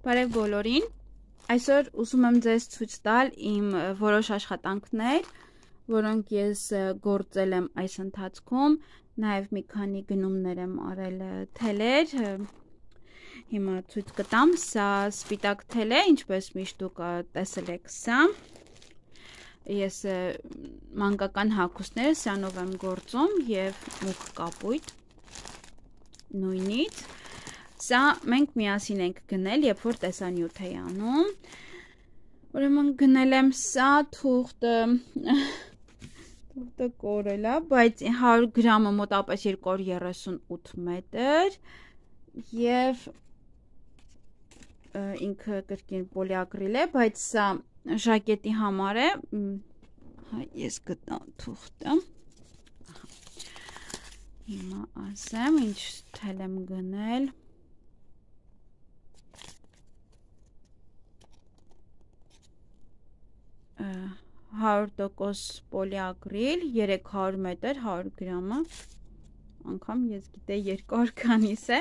Բարև բոլորին, այսօր ուզում եմ ձեզ ցույց տալ իմ որոշ աշխատանքներ, որոնք ես գործել եմ այս ընթացքում, նաև մի քանի գնումներ եմ արել թելեր, հիմա ցույց կտամ, սա սպիտակ թել է, ինչպես միշտ դուք տեսել եք սա, ես մանկական հագուստները սրանով եմ գործում և մուգ կապույտ նույնից, սա մենք միասին ենք գնել, երբ որ տեսանյութ էի անում, ուրեմն գնել եմ սա թուղթը կորել է, բայց 100 գրամը մոտապես 238 մետր և ինքը կրկին պոլիակրիլ է, բայց սա ժակետի համար է, ես գտամ թուղթը, հիմա ասեմ, ինչ թել եմ գնել, 100% պոլիակրիլ, 300 մետր, 100 գրամը, անգամ ես գիտեի երկար քանիս է,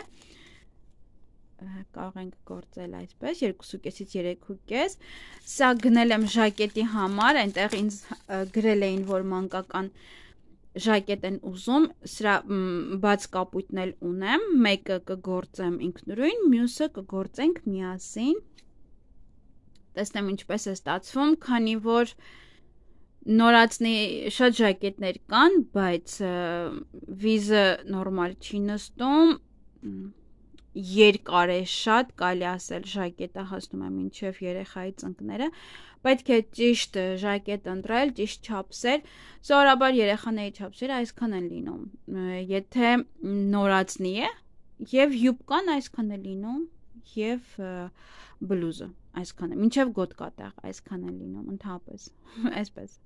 կարող ենք գործել այսպես, 2.5-ից 3.5, սա գնել եմ ժակետի համար, այնտեղ ինձ գրել էին, որ մանկական ժակետ են ուզում, սրա բաց կապույտն էլ ունեմ, մեկը կգործեմ ինքնուրույն, մյուսը կգործենք միասին, տեսնեմ ինչպես է ստացվում, քանի որ նորացնի շատ ժակետներ կան, բայց վիզը նորմալ չի նստում, երկար է շատ, կարելի ասել ժակետը հասնում է մինչև երեխայի ծնկները, պետք է ճիշտ ժակետ ընտրել, ճիշտ չափսեր, սովորաբար երեխաների չափսերը այսքան են լինում, եթե նորացնի է, և յուբկան այսքան է լինում, և բլուզը այսքան է, մինչև գոտկատեղ այսքան է լինում, ընդհանրապես, այսպես,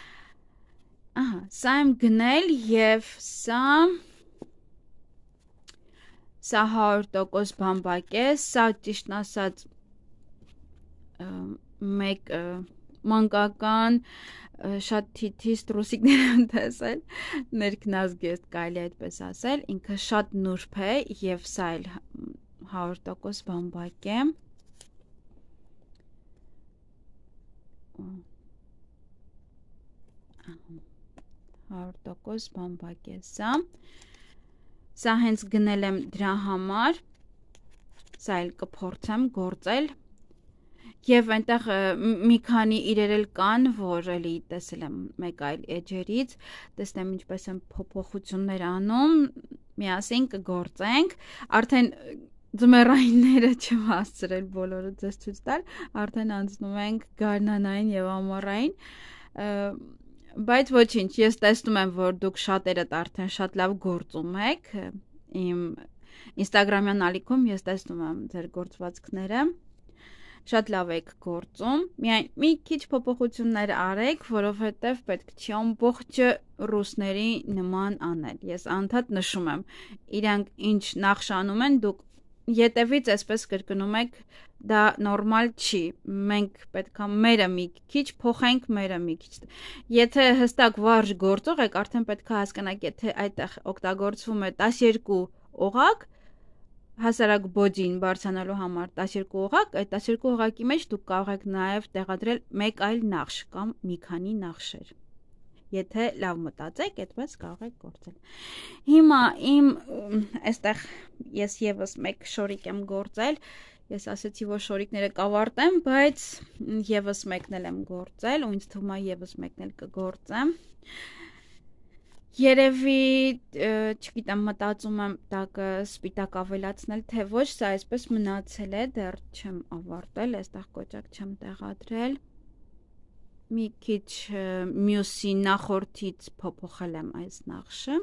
սա եմ գնել և սա 100% բամբակ է, սա ճիշտն ասած մեկ մանկական շատ թիթիզ տրուսիկներ եմ տեսել, ներքնազգեստ կարելի այդպես ասել, ինքը շատ նուրբ է և սա էլ 100% բամբակ է, 100% բամբակ է սա հենց գնել եմ դրա համար, սա էլ կփորձեմ գործել, և այնտեղ մի քանի իրեր էլ կան, որ էլի տեսել եմ մեկ այլ էջերից, տեսնեմ ինչպես եմ փոփոխություններ անում, միասին կգործենք, արդեն ձմեռայինները չեմ հասցրել բոլորը ձեզ ցույց տալ, արդեն անցնում ենք գարնանային և ամառային, բայց ոչինչ, ես տեսնում եմ, որ դուք շատերդ արդեն շատ լավ գործում եք, իմ ինստագրամյան ալիքում ես տեսնում եմ ձեր գործվածքները, շատ լավ եք գործում, միայն մի քիչ փոփոխություններ արեք, որովհետև պետք չի ամբողջը ռուսների նման անել, ես անդադ նշում եմ, իրանք ինչ նախշ անում են, դուք ետևից այսպես կրկնում եք, դա նորմալ չի, մենք պետք է մերը մի քիչ փոխենք, մերը մի քիչ, եթե հստակ վարժ գործող եք, արդեն պետք է հասկանաք, եթե այդտեղ օգտագործվում է 12 օղակ, հասարակ բոդին բարձրանալու համար 12 օղակ, այդ 12 օղակի մեջ դուք կարող եք նաև տեղադրել մեկ այլ նախշ կամ մի քանի նախշեր, եթե լավ մտածեք, այդպես կարող եք գործել, հիմա իմ այստեղ ես ևս մեկ շորիկ եմ գործել, ես ասեցի, որ շորիկները կավարտեմ, բայց ևս մեկն էլ եմ գործել, ու ինձ թվում է ևս մեկն էլ կգործեմ, երևի, չգիտեմ, մտածում եմ տակը սպիտակ ավելացնել, թե ոչ, սա այսպես մնացել է, դեռ չեմ ավարտել, այստեղ կոճակ չեմ տեղադրել, մի քիչ մյուսի նախորդից փոփոխել եմ այս նախշը,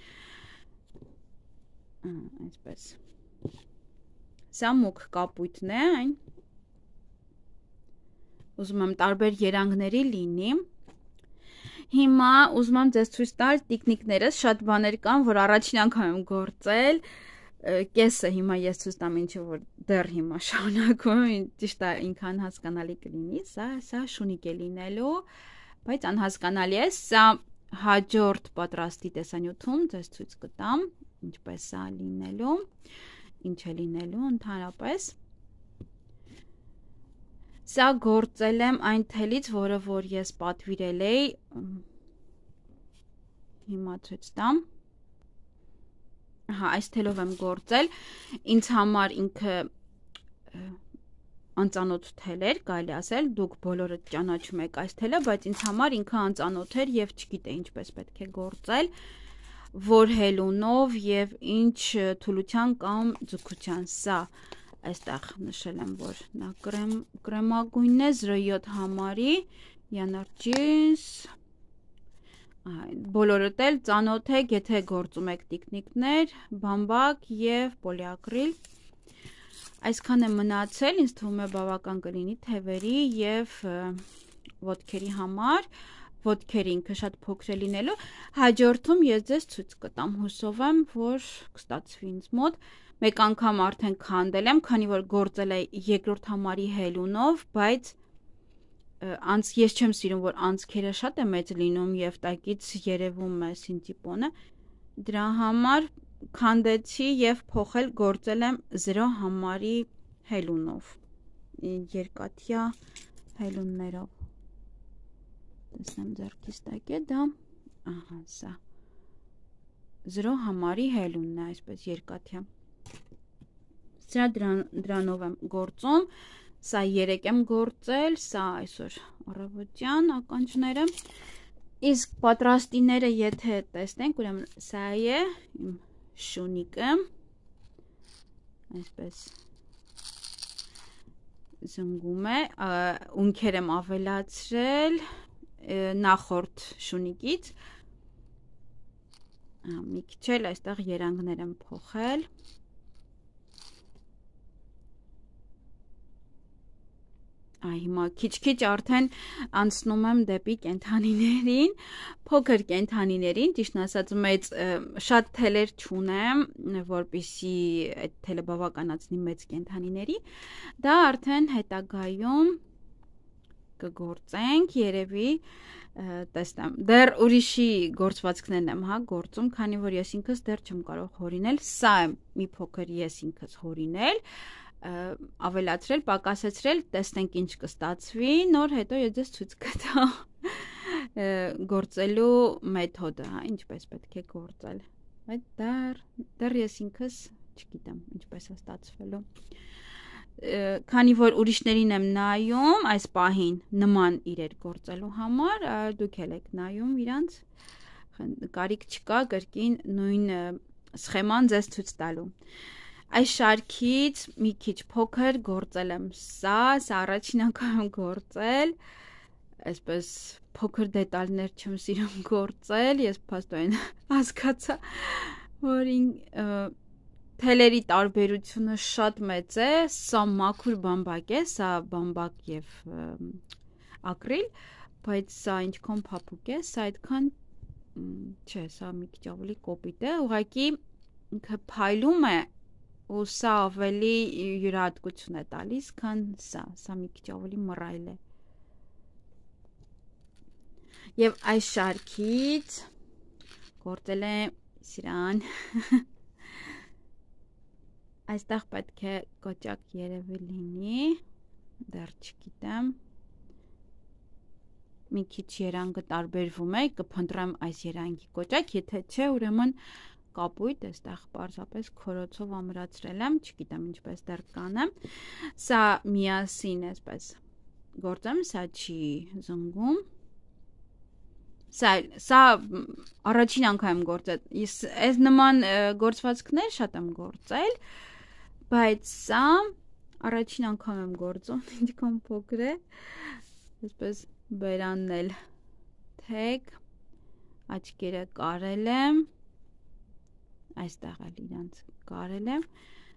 այսպես, սա մուգ կապույտն է այն, ուզում եմ տարբեր երանգների լինի, հիմա ուզում եմ ձեզ ցույց տալ տիկնիկներս, շատ բաներ կան, որ առաջին անգամ եմ գործել, կեսը հիմա ես ցույց տամ ինչը որ դեռ հիմա շարունակում եմ, ճիշտ է ինքան հասկանալի կլինի, սա շունիկ է լինելու, բայց անհասկանալի է, սա հաջորդ պատրաստի տեսանյութում ձեզ ցույց կտամ, ինչպես սա լինելու, ինչ է լինելու ընդհանրապես, Սա գործել եմ այն թելից, որը որ ես պատվիրել էի, հիմա ցույց տամ։ Ահա, այս թելով եմ գործել, ինձ համար ինքը անծանոթ թել էր, կարելի ասել, դուք բոլորը ճանաչում եք այս թելը, բայց ինձ համար ինքը անծանոթ էր եւ չգիտեի ինչպես պետք է գործել, որ հելունով եւ ինչ թուլության կամ ձգության։ Սա այստեղ նշել եմ, որ նա կրեմագույնն է 0.7 համարի, Yanarjis բոլորդ էլ ծանոթ եք, եթե գործում եք տիկնիկներ, բամբակ եւ պոլիակրիլ։ Այսքան է մնացել, ինձ թվում է բավական կլինի թևերի եւ ոտքերի համար, ոտքերը ինքը շատ փոքր է լինելու։ Հաջորդում ես ձեզ ցույց կտամ, հուսով եմ, որ կստացվի ինձ մոտ։ Մեկ անգամ արդեն քանդել եմ, քանի որ գործել է երկրորդ համարի հելունով, բայց ես չեմ սիրում, որ անցքերը շատ է մեծ լինում եւ տակից երևում է սինտիպոնը։ Դրա համար քանդեցի եւ փոխել գործել եմ 0 համարի հելունով, երկաթյա հելուններով։ Տեսնեմ ձեռքից տակ է դա, ահա սա 0 համարի հելունն է, այսպես երկաթյա։ Սա դրանով եմ գործում, սա 3 եմ գործել, սա այսօր առավոտյան ականջները, իսկ պատրաստիները եթե տեսնենք, ուրեմն սա է իմ շունիկը, այսպես զնգում է, ունքեր եմ ավելացրել նախորդ շունիկից, մի քիչ էլ այստեղ երանգներ եմ փոխել, հիմա քիչ-քիչ արդեն անցնում եմ դեպի կենթանիներին, փոքր կենթանիներին, ճիշտն ասած մեծ շատ թելեր չունեմ, որպեսզի այդ թելը բավականացնի մեծ կենթանիների, դա արդեն հետագայում կգործենք, երևի տեսնեմ, դեռ ուրիշի գործվածքներն եմ գործում, քանի որ ես ինքս դեռ չեմ կարող հորինել, սա եմ մի փոքր ես ինքս հորինել, ավելացրել, պակասեցրել, տեսնենք ինչ կստացվի, նոր հետո ես ձեզ ցույց կտամ գործելու մեթոդը, ինչպես պետք է գործել, բայց դեռ ես ինքս չգիտեմ ինչպես է ստացվելու, քանի որ ուրիշներին եմ նայում այս պահին նման իրեր գործելու համար, դուք էլ եք նայում իրանց, կարիք չկա կրկին նույն սխեման ձեզ ցույց տալու։ Այս շարքից մի քիչ փոքր գործել եմ սա առաջին անգամ եմ գործել, այսպես փոքր դետալներ չեմ սիրում գործել, ես փաստորեն հասկացա, որ թելերի տարբերությունը շատ մեծ է, սա մաքուր բամբակ է, սա բամբակ եւ ակրիլ, բայց սա ինչքան փափուկ է, սա այդքան չէ, սա մի քիչ ավելի կոպիտ է, ուղղակի ինքը փայլում է ու սա ավելի յուրահատկություն է տալիս, քան սա մի քիչ ավելի մռայլ է։ Եվ այս շարքից գործել է սիրան։ Այստեղ պետք է կոճակ երևի լինի, դեռ չգիտեմ։ Մի քիչ երանգը տարբերվում է, կփնտրեմ այս երանգի կոճակ, եթե չէ, ուրեմն կապույտ, այստեղ պարզապես քորոցով ամրացրել եմ, չգիտեմ ինչպես դեռ կանեմ, սա միասին այսպես գործեմ, սա չի զնգում, սա առաջին անգամ եմ գործել, այս նման գործվածքներ շատ եմ գործել, բայց սա առաջին անգամ եմ գործում, ինչքան փոքր է, այսպես բերանն էլ թեք, աչքերը կարել եմ, այստեղ էլ իրանց կարել եմ,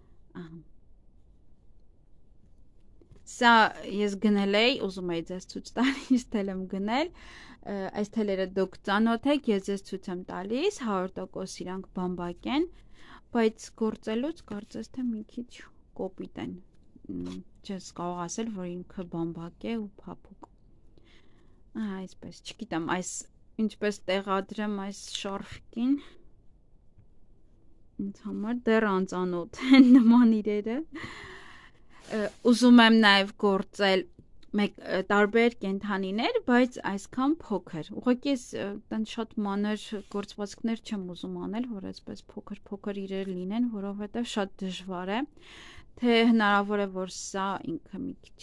սա ես գնել էի, ուզում էի ձեզ ցույց տալ, ինչ թել եմ գնել, այս թելերը դուք ծանոթ եք, ես ձեզ ցույց եմ տալիս, 100% իրանք բամբակ են, բայց գործելուց կարծես թե մի քիչ կոպիտ են, չես կարող ասել, որ ինքը բամբակ է ու փափուկ, այսպես, չգիտեմ, այս ինչպես տեղադրեմ այս շարֆիկին, ինձ համար դեռ անծանոթ են նման իրերը, ուզում եմ նաև գործել տարբեր կենդանիներ, բայց այսքան փոքր։ Ուղղակի ես տան շատ մանր գործվածքներ չեմ ուզում անել, որ այսպես փոքր իրեր լինեն, որովհետև շատ դժվար է, թե հնարավոր է, որ սա ինքը մի քիչ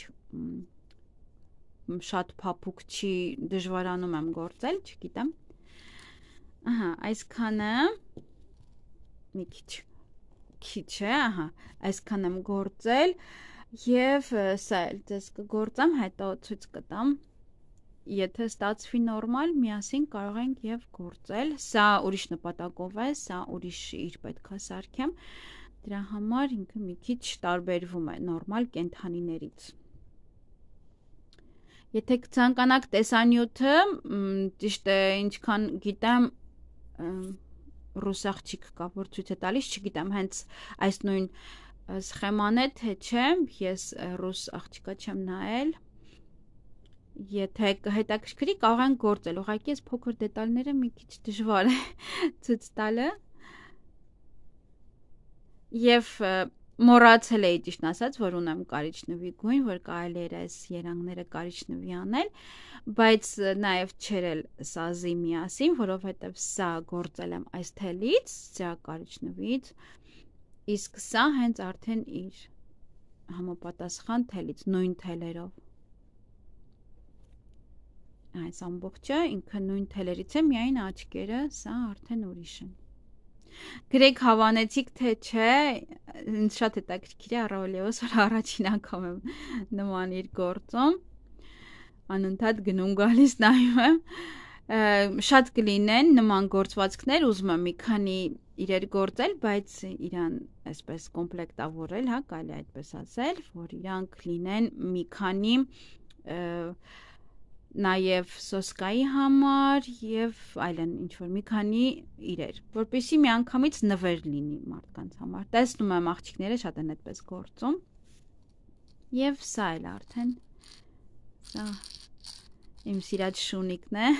շատ փափուկ չի, դժվարանում եմ գործել, չգիտեմ։ Ահա, այսքանը մի քիչ է, ահա, այսքան եմ գործել Եվ սա էլ ձեզ կգործեմ, հետո ցույց կտամ, եթե ստացվի նորմալ, միասին կարող ենք եւ գործել, սա ուրիշ նպատակով է, սա ուրիշ իր պետքա սարքեմ, դրա համար ինքը մի քիչ տարբերվում է նորմալ կենդանիներից։ Եթե կցանկանաք տեսանյութը, ճիշտ է, ինչքան գիտեմ, ռուս աղջիկ կա, որ ցույց է տալիս, չգիտեմ, հենց այս նույն սխեման է, թե չէ, ես ռուս աղջիկա չեմ նայել, եթե հետաքրքրի կարող ենք գործել, ուղղակի ես փոքր դետալները մի քիչ դժվար է ցույց տալը, և մոռացել էի ճիշտն ասած, որ ունեմ կարիճնվի գույն, որ կարելի էր այս երանգները կարիճնվի անել, բայց նաև չերել սազի միասին, որովհետև սա գործել եմ այս թելից, սա կարիճնվից, Իսկ սա հենց արդեն իր համապատասխան թելից, նույն թելերով։ Այս ամբողջը ինքը նույն թելերից է, միայն աչքերը, սա արդեն ուրիշ են։ Գրեք հավանեցիք, թե չէ, ինձ շատ հետաքրքիր է առավելևս, որ առաջին անգամ եմ նման իր գործում, անընդհատ գնում գալիս նայում եմ, շատ կլինեն նման գործվածքներ, ուզում եմ մի քանի իրեր գործել, բայց իրան այսպես կոմպլեկտավորել, հա, կարելի է այդպես ասել, որ իրանք լինեն մի քանի նաև սոսկայի համար եւ այլն ինչ-որ մի քանի իրեր, որպեսզի միանգամից նվեր լինի մարդկանց համար։ Տեսնում եմ աղջիկները շատ են այդպես գործում։ Եվ սա էլ արդեն սա իմ սիրած շունիկն է։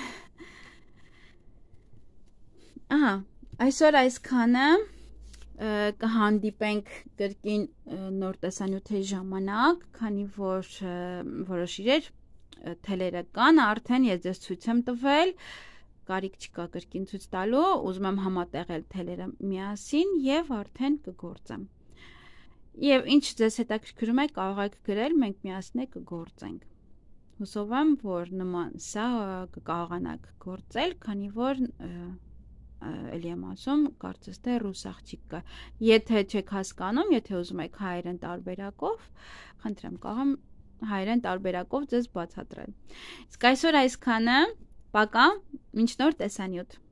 Ահա, այսօր այսքանը կհանդիպենք կրկին նոր տեսանյութի ժամանակ, քանի որ որոշ իրեր թելերը կան, արդեն ես ձեզ ցույց եմ տվել, կարիք չկա կրկին ցույց տալու, ուզում եմ համատեղել թելերը միասին եւ արդեն կգործեմ։ Եվ ինչ ձեզ հետաքրքրում է, կարող եք գրել, մենք միասին կգործենք։ Հուսով եմ, որ նման սա կկարողանաք գործել, քանի որ էլի եմ ասում, կարծես թե ռուս աղջիկ կա։ Եթե չեք հասկանում, եթե ուզում եք հայերեն տարբերակով, խնդրեմ, կարող եմ հայերեն տարբերակով ձեզ բացատրել։ Իսկ այսօր այսքանը, պակա, մինչ նոր տեսանյութ։